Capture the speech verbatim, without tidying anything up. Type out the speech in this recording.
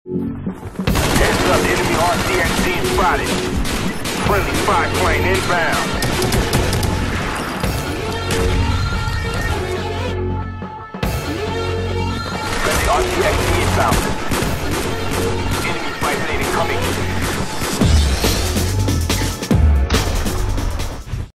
Heads up, enemy R C X team spotted. Friendly spy plane inbound. Friendly R C X team inbound.